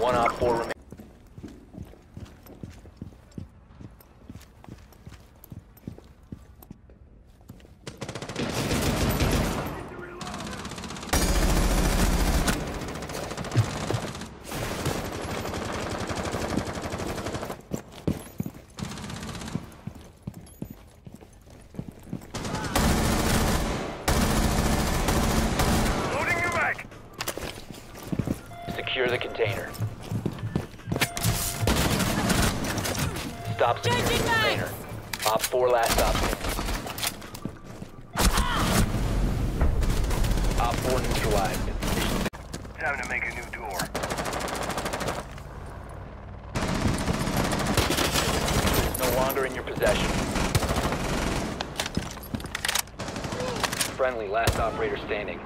One op 4 remaining. Secure the container. Stop securing the container. Op 4 last op. Op 4 neutralized. Time to make a new door. It is no longer in your possession. Friendly, last operator standing.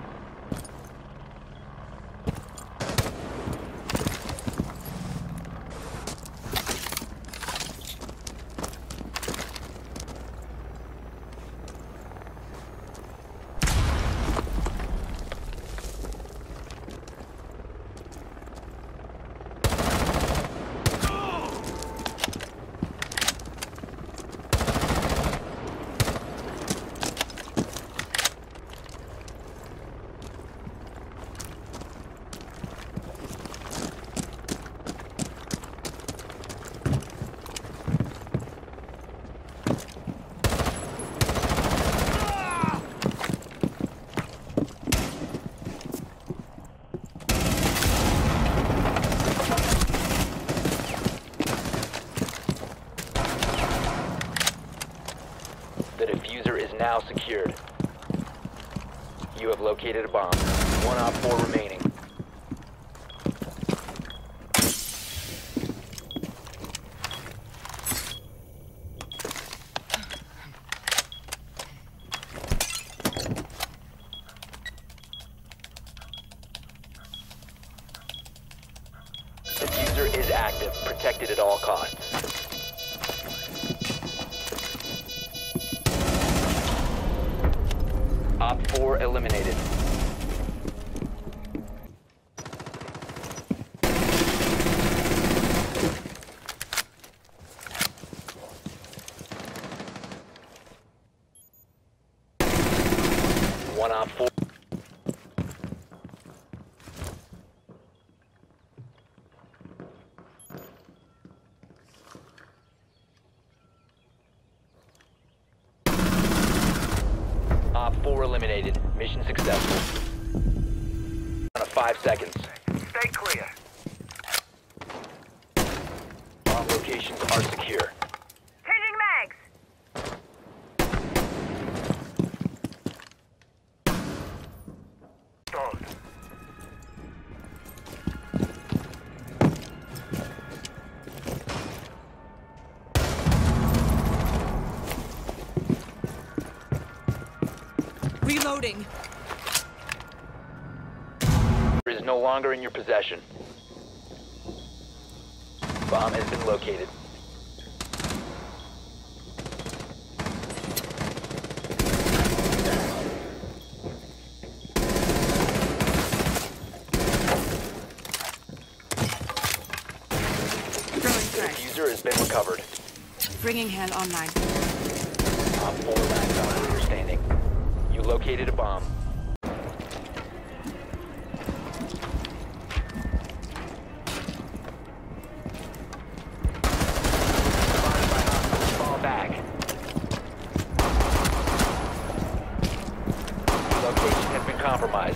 The diffuser is now secured. You have located a bomb. One op 4 remaining. Diffuser is active, protected at all costs. Op 4 eliminated. One op 4. Op 4 eliminated. Mission successful. On 5 seconds. Stay clear. All locations are secure. Changing mags. Stalled. Reloading. It is no longer in your possession. Bomb has been located. The diffuser has been recovered. Bringing hell online. Op 4 last operator standing. You located a bomb. Fall back. Location has been compromised.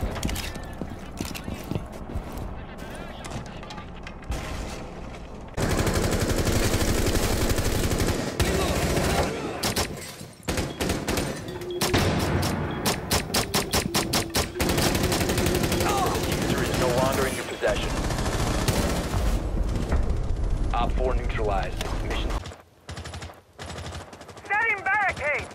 Possession. Op 4 neutralized. Mission. Setting barricade.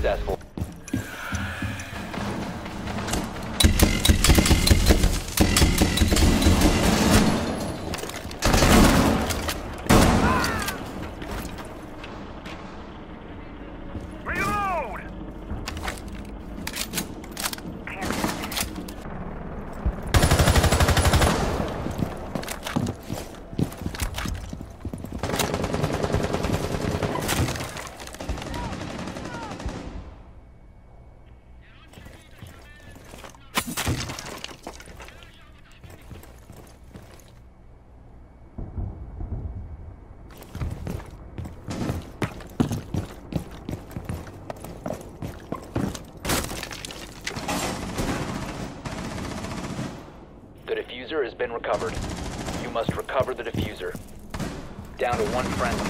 successful. Reload! The diffuser has been recovered. You must recover the diffuser. Down to one friendly.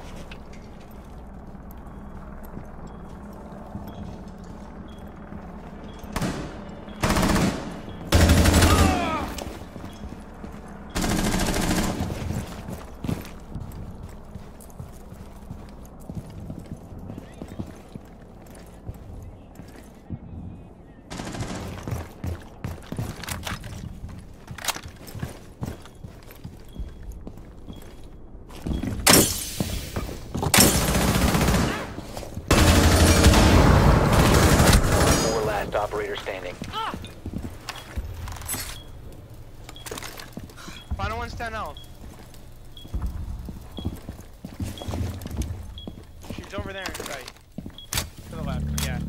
Operator standing. Final one's 10 health. She's over there on your right. To the left, yeah.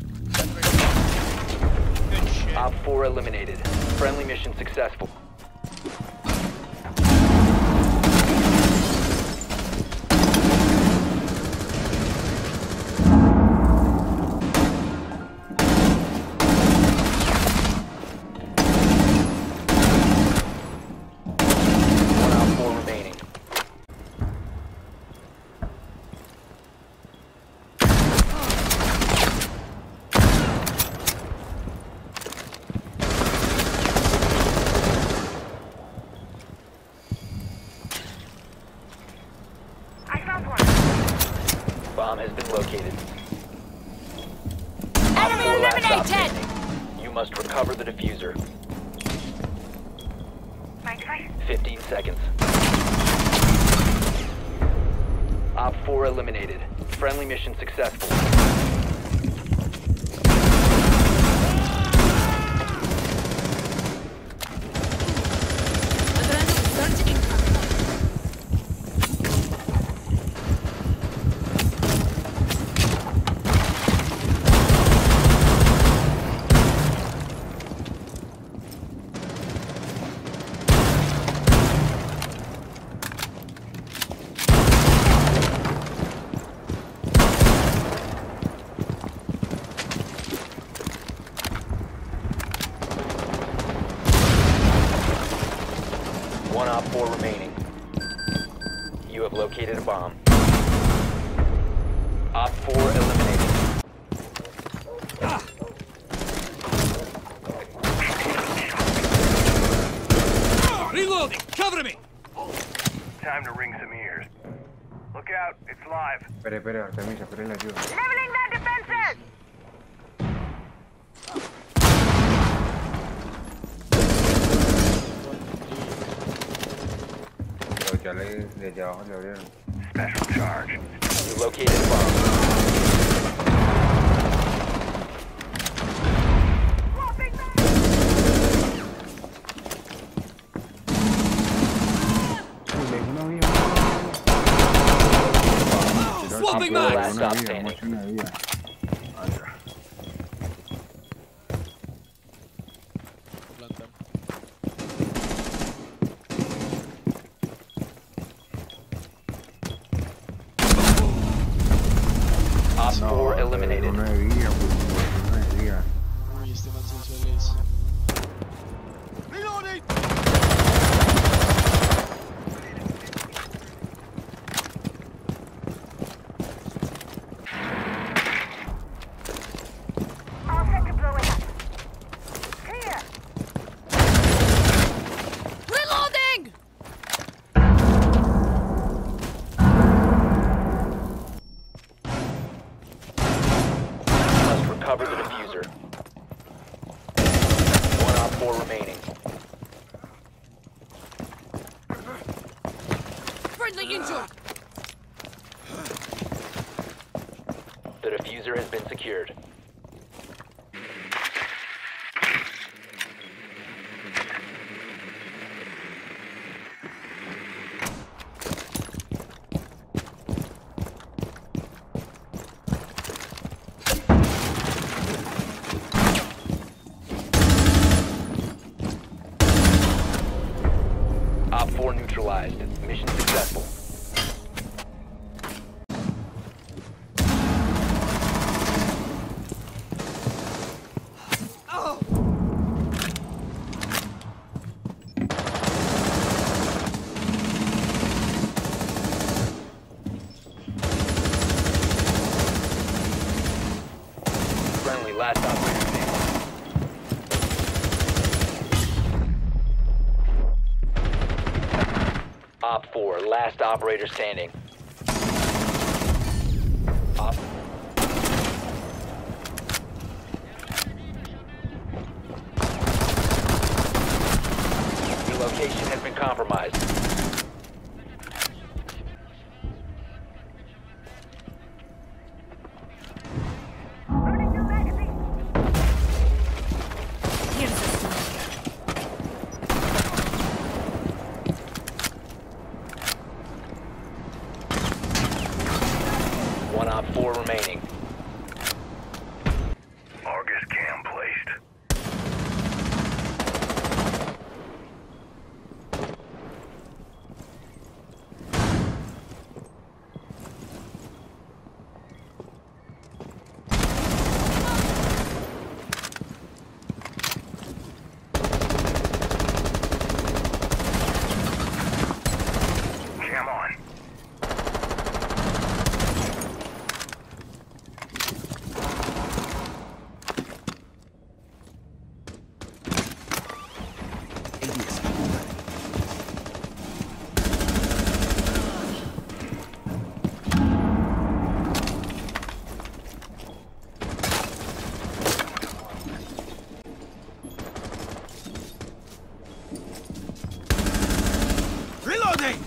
Good shit. Op 4 eliminated. Friendly mission successful. Bomb has been located. Enemy eliminated! You must recover the diffuser. 15 seconds. Op 4 eliminated. Friendly mission successful. One Op 4 remaining. You have located a bomb. Op 4 eliminated. Reloading! Cover me! Time to ring some ears. Look out, it's live. Espera, Artemisa, espera la ayuda. Leveling their defenses! Pero ya desde abajo le abrieron. Special charge. You located a bomb. Swapping Op 4 mags! last stop standing. Op 4 eliminated. Una de vida, pues, una de vida. Uy, este man se hizo el ace. Reloading! All set to blow it up. Clear! Reloading! You must Enemy injured. The diffuser has been secured. Op 4 neutralized. Mission successful. Friendly, last operator standing. Op 4, last operator standing. Op. Your location has been compromised. Loading new magazine. Here's the story. One Op 4 remaining. Argus cam placed. Cam on. Reloading!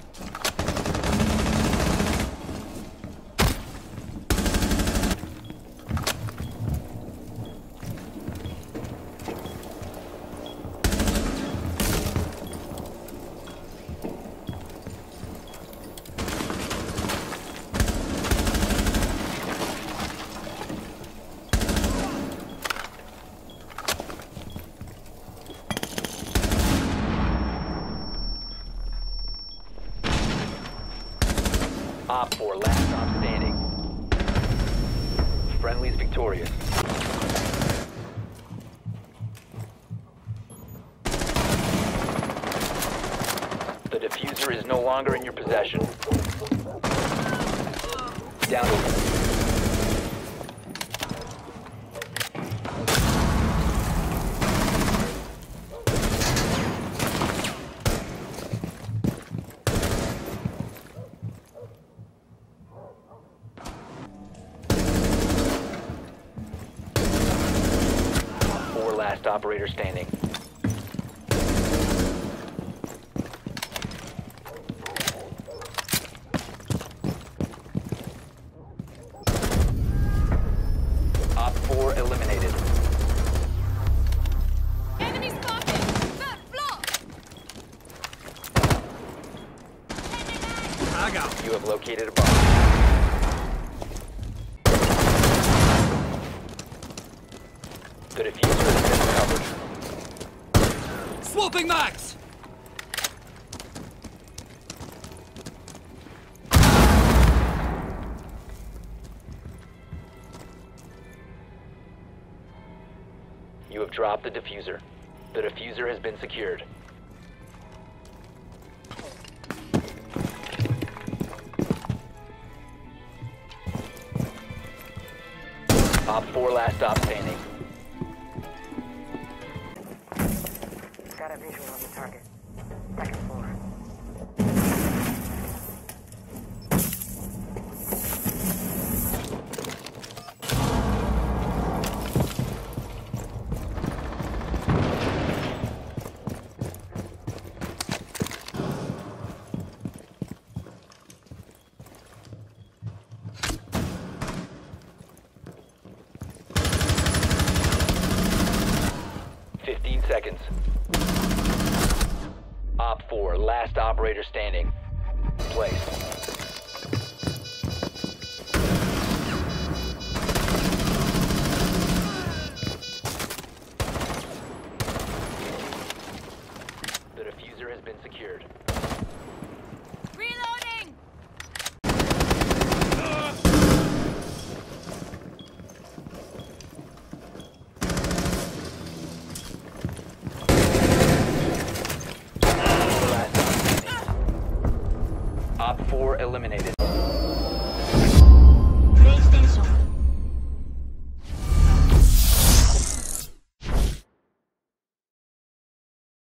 Op 4, last stop standing. Friendly's victorious. The diffuser is no longer in your possession. Down to last operator standing. Op 4 eliminated. Enemy spotted. Third floor. I got You have located a bomb. The diffuser has been recovered. swapping mags! You have dropped the diffuser. The diffuser has been secured. Op 4 last stop standing. Got a visual on the target. Second floor. 4, last operator standing. Placed. The diffuser has been secured. Reloading! Op 4 eliminated.